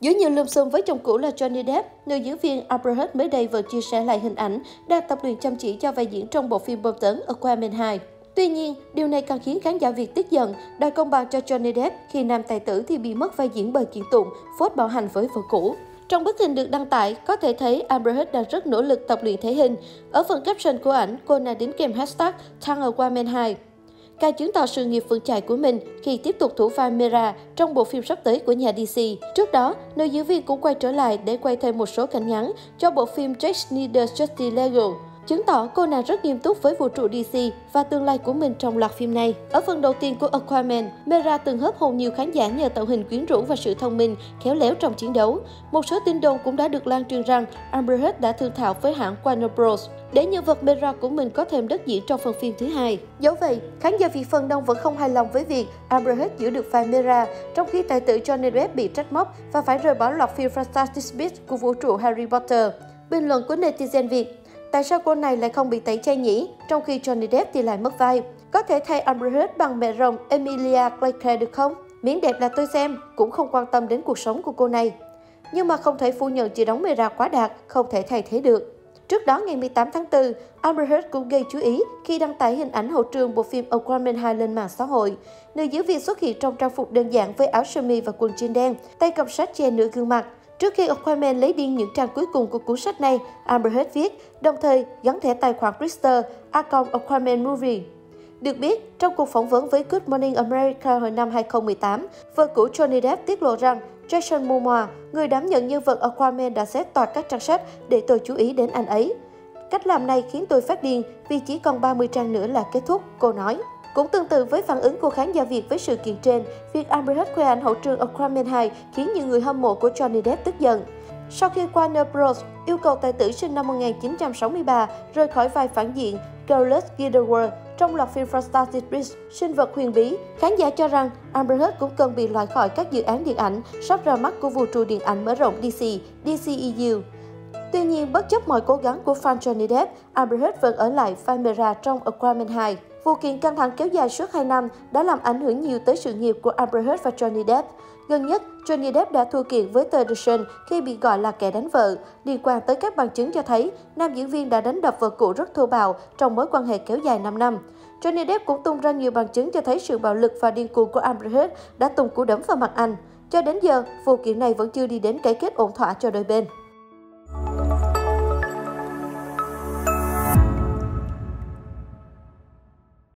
Dưới nhiều lùm xùm với chồng cũ là Johnny Depp, nữ diễn viên Amber Heard mới đây vừa chia sẻ lại hình ảnh đang tập luyện chăm chỉ cho vai diễn trong bộ phim bom tấn Aquaman 2. Tuy nhiên, điều này càng khiến khán giả Việt tức giận, đòi công bằng cho Johnny Depp khi nam tài tử thì bị mất vai diễn bởi kiện tụng, phốt bạo hành với vợ cũ. Trong bức hình được đăng tải, có thể thấy Amber Heard đang rất nỗ lực tập luyện thể hình. Ở phần caption của ảnh, cô nàng đính kèm hashtag Thăng Aquaman 2. Ca chứng tỏ sự nghiệp vững chãi của mình khi tiếp tục thủ vai Mera trong bộ phim sắp tới của nhà DC. Trước đó, nữ diễn viên cũng quay trở lại để quay thêm một số cảnh ngắn cho bộ phim Jack Snyder's Justice League, chứng tỏ cô nàng rất nghiêm túc với vũ trụ DC và tương lai của mình trong loạt phim này. Ở phần đầu tiên của Aquaman, Mera từng hớp hồn nhiều khán giả nhờ tạo hình quyến rũ và sự thông minh, khéo léo trong chiến đấu. Một số tin đồn cũng đã được lan truyền rằng Amber Heard đã thương thảo với hãng Warner Bros. Để nhân vật Mera của mình có thêm đất diễn trong phần phim thứ hai. Dẫu vậy, khán giả Việt phần đông vẫn không hài lòng với việc Amber Heard giữ được vai Mera, trong khi tài tử Johnny Depp bị trách móc và phải rời bỏ loạt phim Fantastic Beasts của vũ trụ Harry Potter. Bình luận của netizen Việt: tại sao cô này lại không bị tẩy chay nhỉ, trong khi Johnny Depp thì lại mất vai? Có thể thay Amber Heard bằng mẹ rồng Emilia Clarke được không? Miễn đẹp là tôi xem, cũng không quan tâm đến cuộc sống của cô này. Nhưng mà không thể phủ nhận chị đóng Mera quá đạt, không thể thay thế được. Trước đó, ngày 18 tháng 4, Amber Heard cũng gây chú ý khi đăng tải hình ảnh hậu trường bộ phim Aquaman 2 lên mạng xã hội. Nữ diễn viên xuất hiện trong trang phục đơn giản với áo sơ mi và quần jean đen, tay cầm sách che nửa gương mặt. Trước khi Aquaman lấy đi những trang cuối cùng của cuốn sách này, Amber Heard viết, đồng thời gắn thẻ tài khoản Twitter @Aquaman Movie. Được biết, trong cuộc phỏng vấn với Good Morning America hồi năm 2018, vợ cũ Johnny Depp tiết lộ rằng Jason Momoa, người đảm nhận nhân vật Aquaman, đã xé toạc các trang sách để tôi chú ý đến anh ấy. Cách làm này khiến tôi phát điên vì chỉ còn 30 trang nữa là kết thúc, cô nói. Cũng tương tự với phản ứng của khán giả Việt với sự kiện trên, việc Amber Heard khoe ảnh hậu trường Aquaman 2 khiến nhiều người hâm mộ của Johnny Depp tức giận. Sau khi Warner Bros. Yêu cầu tài tử sinh năm 1963 rời khỏi vai phản diện Scarlett Grindelwald trong loạt phim Fantastic Beasts, sinh vật huyền bí, khán giả cho rằng Amber Heard cũng cần bị loại khỏi các dự án điện ảnh sắp ra mắt của vũ trụ điện ảnh mở rộng DC, DCEU. Tuy nhiên, bất chấp mọi cố gắng của fan Johnny Depp, Amber Heard vẫn ở lại vai Mera trong Aquaman 2. Vụ kiện căng thẳng kéo dài suốt 2 năm đã làm ảnh hưởng nhiều tới sự nghiệp của Amber Heard và Johnny Depp. Gần nhất, Johnny Depp đã thua kiện với tờ The Sun khi bị gọi là kẻ đánh vợ, liên quan tới các bằng chứng cho thấy nam diễn viên đã đánh đập vợ cũ rất thô bạo trong mối quan hệ kéo dài 5 năm. Johnny Depp cũng tung ra nhiều bằng chứng cho thấy sự bạo lực và điên cuồng của Amber Heard đã tung cú đấm vào mặt anh. Cho đến giờ, vụ kiện này vẫn chưa đi đến cái kết ổn thỏa cho đôi bên.